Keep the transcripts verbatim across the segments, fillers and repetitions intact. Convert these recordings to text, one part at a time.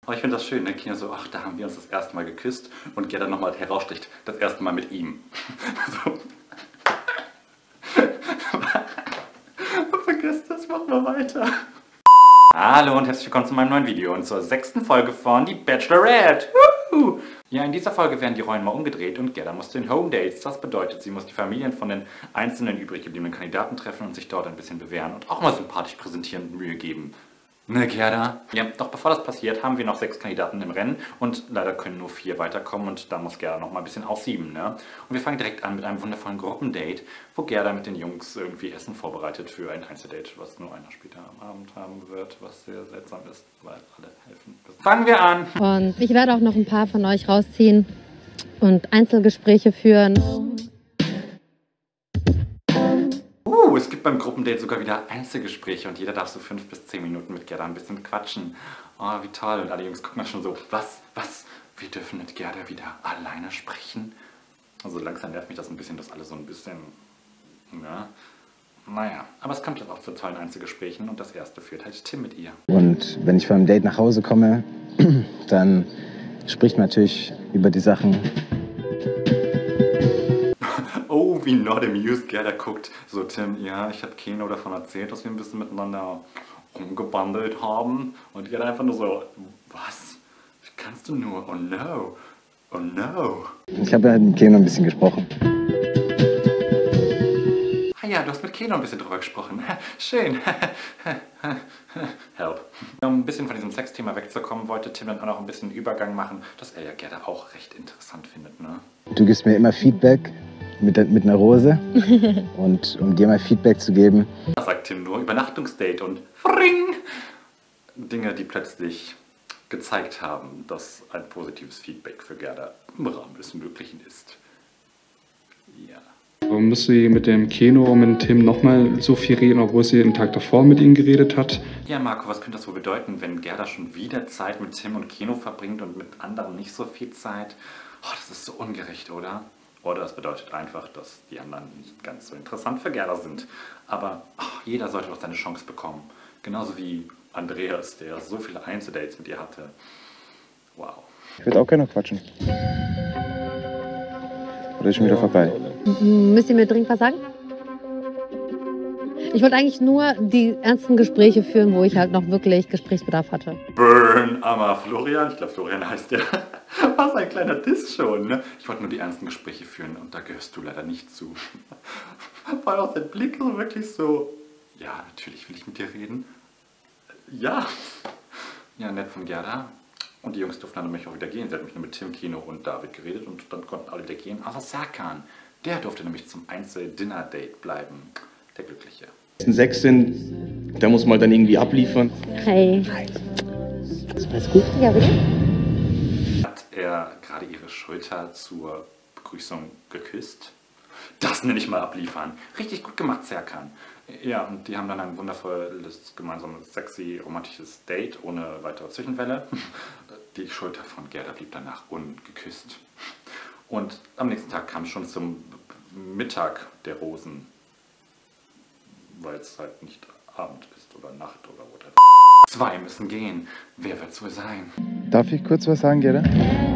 Aber ich finde das schön, ne? Kino so, ach, da haben wir uns das erste Mal geküsst und Gerda nochmal heraussticht, das erste Mal mit ihm. So. Vergesst das, machen wir weiter. Hallo und herzlich willkommen zu meinem neuen Video und zur sechsten Folge von Die Bachelorette. Woohoo! Ja, in dieser Folge werden die Rollen mal umgedreht und Gerda muss den Home Dates. Das bedeutet, sie muss die Familien von den einzelnen übrig gebliebenen Kandidaten treffen und sich dort ein bisschen bewähren und auch mal sympathisch präsentieren und Mühe geben. Ne, Gerda? Ja, doch bevor das passiert, haben wir noch sechs Kandidaten im Rennen und leider können nur vier weiterkommen und da muss Gerda noch mal ein bisschen aussieben, ne? Und wir fangen direkt an mit einem wundervollen Gruppendate, wo Gerda mit den Jungs irgendwie Essen vorbereitet für ein Einzeldate, was nur einer später am Abend haben wird, was sehr seltsam ist, weil alle helfen. Fangen wir an! Und ich werde auch noch ein paar von euch rausziehen und Einzelgespräche führen. Uh, es gibt beim Gruppendate sogar wieder Einzelgespräche und jeder darf so fünf bis zehn Minuten mit Gerda ein bisschen quatschen. Oh, wie toll. Und alle Jungs gucken das schon so, was, was, wir dürfen mit Gerda wieder alleine sprechen? Also langsam nervt mich das ein bisschen, dass alle so ein bisschen, ja, naja. Aber es kommt jetzt auch zu tollen Einzelgesprächen und das erste führt halt Tim mit ihr. Und wenn ich von einem Date nach Hause komme, dann spricht man natürlich über die Sachen. Oh, wie not amused Gerda guckt. So, Tim, ja, ich habe Keno davon erzählt, dass wir ein bisschen miteinander rumgebandelt haben. Und Gerda einfach nur so, was? Wie kannst du nur? Oh no. Oh no. Ich habe ja mit Keno ein bisschen gesprochen. Ah ja, du hast mit Keno ein bisschen drüber gesprochen. Schön. Help. Um ein bisschen von diesem Sexthema wegzukommen, wollte Tim dann auch noch ein bisschen Übergang machen, dass er ja Gerda auch recht interessant findet, ne? Du gibst mir immer Feedback. Mit, mit einer Rose und um dir mal Feedback zu geben. Das sagt Tim nur, Übernachtungsdate und Fring! Dinge, die plötzlich gezeigt haben, dass ein positives Feedback für Gerda im Rahmen des Möglichen ist. Ja. Warum müsste sie mit dem Keno und mit Tim nochmal so viel reden, obwohl sie den Tag davor mit ihnen geredet hat? Ja, Marco, was könnte das wohl bedeuten, wenn Gerda schon wieder Zeit mit Tim und Keno verbringt und mit anderen nicht so viel Zeit? Oh, das ist so ungerecht, oder? Oder es bedeutet einfach, dass die anderen nicht ganz so interessant für Gerda sind. Aber ach, jeder sollte doch seine Chance bekommen. Genauso wie Andreas, der so viele Einzeldates mit ihr hatte. Wow. Ich würde auch gerne quatschen. Oder ist schon wieder vorbei? Müsst ihr mir dringend was sagen? Ich wollte eigentlich nur die ernsten Gespräche führen, wo ich halt noch wirklich Gesprächsbedarf hatte. Burn, armer Florian. Ich glaube, Florian heißt der. Was ein kleiner Diss schon, ne? Ich wollte nur die ernsten Gespräche führen und da gehörst du leider nicht zu. Weil auch dein Blick so wirklich so, ja, natürlich will ich mit dir reden. Ja. Ja, nett von Gerda. Und die Jungs durften dann nämlich auch wieder gehen. Sie hat nämlich nur mit Tim, Keno und David geredet und dann konnten alle wieder gehen. Außer Serkan. Der durfte nämlich zum Einzel-Dinner-Date bleiben. Der Glückliche. Sechs sind, da muss man dann irgendwie abliefern. Hey. Ist alles gut? Ja, bitte? Hat er gerade ihre Schulter zur Begrüßung geküsst? Das nenne ich mal abliefern. Richtig gut gemacht, Serkan. Ja, und die haben dann ein wundervolles, gemeinsames, sexy, romantisches Date ohne weitere Zwischenwelle. Die Schulter von Gerda blieb danach ungeküsst. Und am nächsten Tag kam es schon zum Mittag der Rosen. Weil es halt nicht Abend ist oder Nacht oder whatever. Zwei müssen gehen. Wer wird's wohl sein? Darf ich kurz was sagen, Gerda?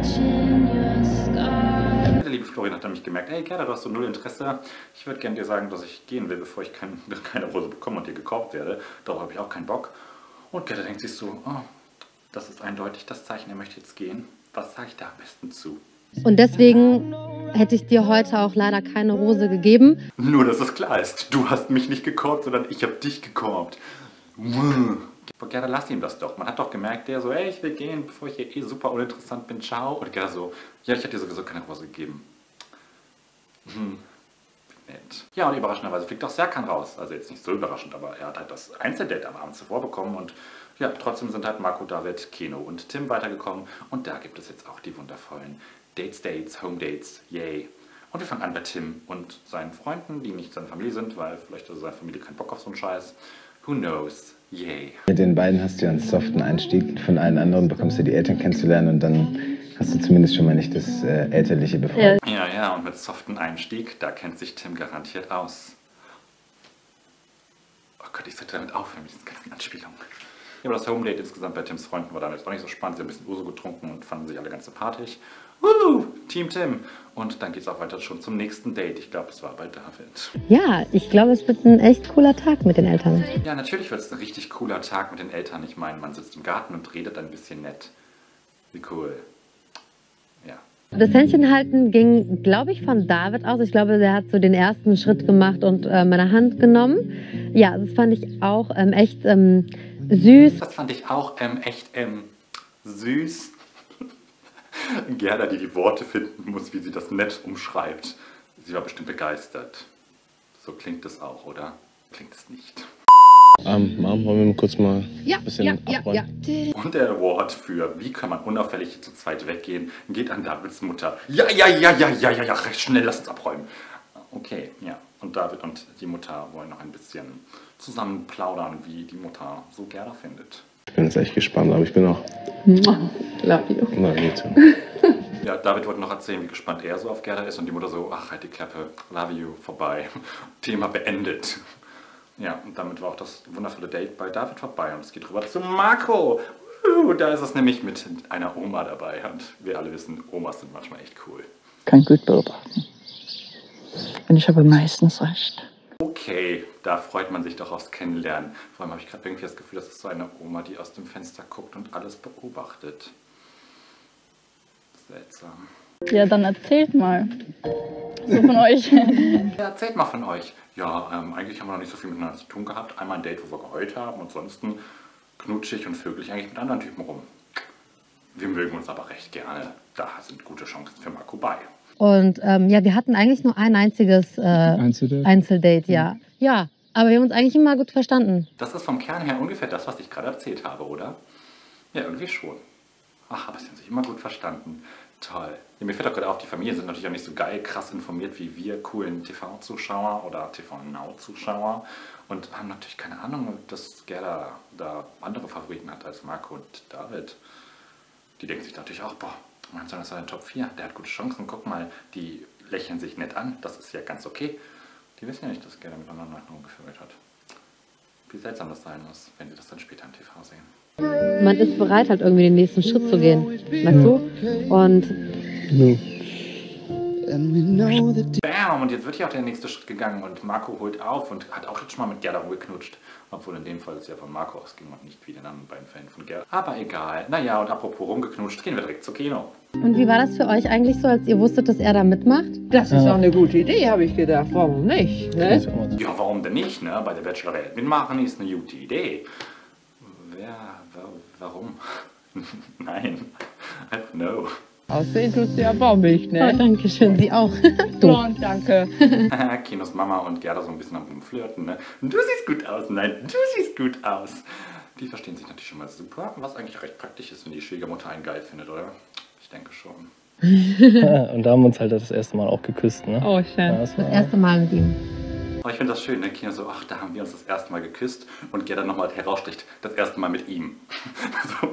Der liebe Florian hat nämlich gemerkt, hey Gerda, du hast so null Interesse. Ich würde gerne dir sagen, dass ich gehen will, bevor ich kein, keine Rose bekomme und dir gekauft werde. Darauf habe ich auch keinen Bock. Und Gerda denkt sich so, oh, das ist eindeutig das Zeichen, er möchte jetzt gehen. Was sage ich da am besten zu? Und deswegen hätte ich dir heute auch leider keine Rose gegeben. Nur, dass es klar ist, du hast mich nicht gekorbt, sondern ich habe dich gekorbt. Gerda, lass ihm das doch. Man hat doch gemerkt, der so, hey, ich will gehen, bevor ich hier eh super uninteressant bin, ciao. Und Gerda so, ja, ich habe dir sowieso keine Rose gegeben. Hm, nett. Ja, und überraschenderweise fliegt auch Serkan raus. Also jetzt nicht so überraschend, aber er hat halt das Einzeldate am Abend zuvor bekommen. Und ja, trotzdem sind halt Marco, David, Keno und Tim weitergekommen. Und da gibt es jetzt auch die wundervollen Dates, Dates, Home Dates, yay. Und wir fangen an bei Tim und seinen Freunden, die nicht seine Familie sind, weil vielleicht hat seine Familie keinen Bock auf so einen Scheiß. Who knows? Yay. Mit den beiden hast du ja einen soften Einstieg. Von allen anderen bekommst du die Eltern kennenzulernen und dann hast du zumindest schon mal nicht das äh, elterliche befreit. Ja, ja, und mit soften Einstieg, da kennt sich Tim garantiert aus. Oh Gott, ich sollte damit aufhören mit diesen ganzen Anspielungen. Ja, aber das Home Date insgesamt bei Tims Freunden war dann jetzt auch nicht so spannend. Sie haben ein bisschen Uso getrunken und fanden sich alle ganz sympathisch. Woo, Team Tim. Und dann geht es auch weiter schon zum nächsten Date. Ich glaube, es war bei David. Ja, ich glaube, es wird ein echt cooler Tag mit den Eltern. Ja, natürlich wird es ein richtig cooler Tag mit den Eltern. Ich meine, man sitzt im Garten und redet ein bisschen nett. Wie cool. Ja. Das Händchenhalten ging, glaube ich, von David aus. Ich glaube, der hat so den ersten Schritt gemacht und äh, meine Hand genommen. Ja, das fand ich auch ähm, echt ähm, süß. Das fand ich auch ähm, echt ähm, süß. Gerda, die die Worte finden muss, wie sie das nett umschreibt. Sie war bestimmt begeistert. So klingt es auch, oder? Klingt es nicht. Ähm, Mom, wollen wir kurz mal Ja, ein bisschen ja, ja, abräumen? ja. Und der Award für wie kann man unauffällig zu zweit weggehen, geht an Davids Mutter. Ja, ja, ja, ja, ja, ja, ja, recht schnell, lass uns abräumen. Okay, ja. Und David und die Mutter wollen noch ein bisschen zusammen plaudern, wie die Mutter so Gerda findet. Ich bin jetzt echt gespannt, aber ich bin auch... Love you. Na, me too. Ja, David wollte noch erzählen, wie gespannt er so auf Gerda ist und die Mutter so, ach, halt die Klappe, love you, vorbei. Thema beendet. Ja, und damit war auch das wundervolle Date bei David vorbei und es geht rüber zu Marco. Uh, da ist es nämlich mit einer Oma dabei und wir alle wissen, Omas sind manchmal echt cool. Kann gut beobachten. Und ich habe meistens recht. Okay, da freut man sich doch aufs Kennenlernen. Vor allem habe ich gerade irgendwie das Gefühl, das ist so eine Oma, die aus dem Fenster guckt und alles beobachtet. Seltsam. Ja, dann erzählt mal. So von euch. Ja, erzählt mal von euch. Ja, ähm, eigentlich haben wir noch nicht so viel miteinander zu tun gehabt. Einmal ein Date, wo wir geheult haben und ansonsten knutschig und vögel eigentlich mit anderen Typen rum. Wir mögen uns aber recht gerne. Da sind gute Chancen für Marco bei. Und ähm, ja, wir hatten eigentlich nur ein einziges äh, Einzeldate? Einzeldate, ja. Ja, aber wir haben uns eigentlich immer gut verstanden. Das ist vom Kern her ungefähr das, was ich gerade erzählt habe, oder? Ja, irgendwie schon. Ach, aber sie haben sich immer gut verstanden. Toll. Ja, mir fällt auch gerade auf, die Familien sind natürlich auch nicht so geil, krass informiert wie wir coolen T V-Zuschauer oder T V-Now-Zuschauer und haben natürlich keine Ahnung, dass Gerda da andere Favoriten hat als Marco und David. Die denken sich natürlich auch, boah, mein Sohn ist in Top vier, der hat gute Chancen, guck mal, die lächeln sich nett an, das ist ja ganz okay. Die wissen ja nicht, dass Gerda mit anderen Leuten rumgeführt hat. Wie seltsam das sein muss, wenn sie das dann später im T V sehen. Man ist bereit, halt irgendwie den nächsten Schritt zu gehen, weißt du? Und Bam! Und jetzt wird hier auch der nächste Schritt gegangen und Marco holt auf und hat auch jetzt schon mal mit Gerda rumgeknutscht. Obwohl in dem Fall es ja von Marco ausging und nicht wie in den anderen beiden Fällen von Gerda. Aber egal. Naja, und apropos rumgeknutscht, gehen wir direkt zu Kino. Und wie war das für euch eigentlich so, als ihr wusstet, dass er da mitmacht? Das ist auch eine gute Idee, habe ich gedacht. Warum nicht? Ne? Ja, warum denn nicht, ne? Bei der Bachelorette mitmachen ist eine gute Idee. Wer, wa, warum? Nein, I don't know. Aussehen tut sie aber auch nicht, ne? Oh, danke schön, Sie auch. Und danke. Kinos Mama und Gerda so ein bisschen am Rumflirten, ne? Du siehst gut aus, nein, du siehst gut aus. Die verstehen sich natürlich schon mal super, was eigentlich recht praktisch ist, wenn die Schwiegermutter einen geil findet, oder? Ich denke schon. Und da haben wir uns halt das erste Mal auch geküsst, ne? Oh, schön. Ja, das, Das erste Mal mit ihm. Aber ich finde das schön, ne? Kino so, ach, da haben wir uns das erste Mal geküsst und Gerda nochmal heraussticht, das erste Mal mit ihm. So.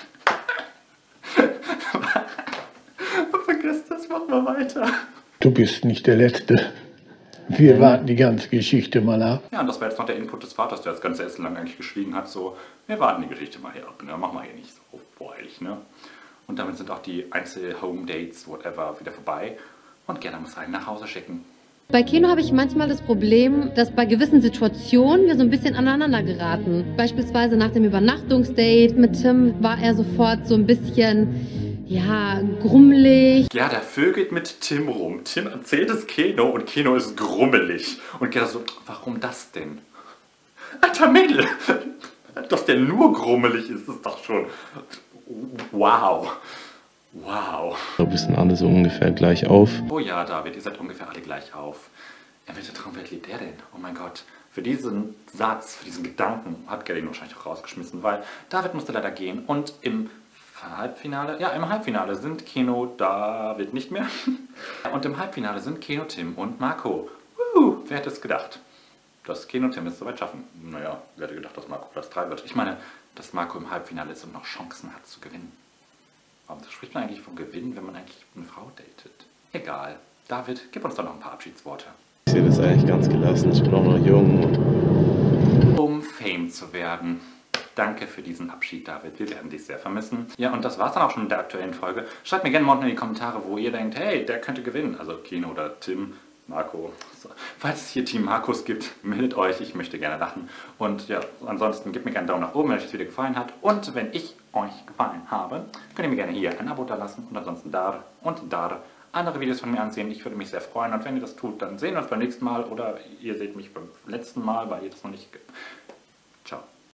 Vergesst das, machen wir weiter. Du bist nicht der Letzte. Wir warten die ganze Geschichte mal ab. Ja, und das war jetzt noch der Input des Vaters, der das ganze Essen lang eigentlich geschwiegen hat. So, wir warten die Geschichte mal hier ab, ne? Machen wir hier nicht so voreilig, ne? Und damit sind auch die Einzel-Home-Dates, whatever, wieder vorbei. Und Gerda muss einen nach Hause schicken. Bei Kino habe ich manchmal das Problem, dass bei gewissen Situationen wir so ein bisschen aneinander geraten. Beispielsweise nach dem Übernachtungsdate mit Tim war er sofort so ein bisschen, ja, grummelig. Gerda vögelt mit Tim rum. Tim erzählt es Keno und Keno ist grummelig. Und Gerda so, warum das denn? Alter Mädel, dass der nur grummelig ist, ist doch schon... Wow. Wow. Wir wissen alle so ungefähr gleich auf. Oh ja, David, ihr seid ungefähr alle gleich auf. In welcher Traumwelt lebt er denn? Oh mein Gott. Für diesen Satz, für diesen Gedanken hat Gerda ihn wahrscheinlich auch rausgeschmissen, weil David musste leider gehen. Und im Halbfinale, ja, im Halbfinale sind Keno, David nicht mehr. Und im Halbfinale sind Keno, Tim und Marco. Uh, wer hätte es gedacht, dass Keno und Tim es soweit schaffen? Naja, wer hätte gedacht, dass Marco Platz drei wird? Ich meine, dass Marco im Halbfinale ist und noch Chancen hat zu gewinnen. Warum spricht man eigentlich vom Gewinnen, wenn man eigentlich eine Frau datet? Egal. David, gib uns doch noch ein paar Abschiedsworte. Ich sehe das eigentlich ganz gelassen. Ich bin auch noch jung. Um Fame zu werden. Danke für diesen Abschied, David. Wir werden dich sehr vermissen. Ja, und das war's dann auch schon mit der aktuellen Folge. Schreibt mir gerne mal unten in die Kommentare, wo ihr denkt, hey, der könnte gewinnen. Also Keno oder Tim, Marco. So. Falls es hier Team Markus gibt, meldet euch. Ich möchte gerne lachen. Und ja, ansonsten gebt mir gerne einen Daumen nach oben, wenn euch das Video gefallen hat. Und wenn ich euch gefallen habe, könnt ihr mir gerne hier ein Abo da lassen und ansonsten da und da andere Videos von mir ansehen. Ich würde mich sehr freuen. Und wenn ihr das tut, dann sehen wir uns beim nächsten Mal oder ihr seht mich beim letzten Mal, weil ihr das noch nicht gibt. Ciao.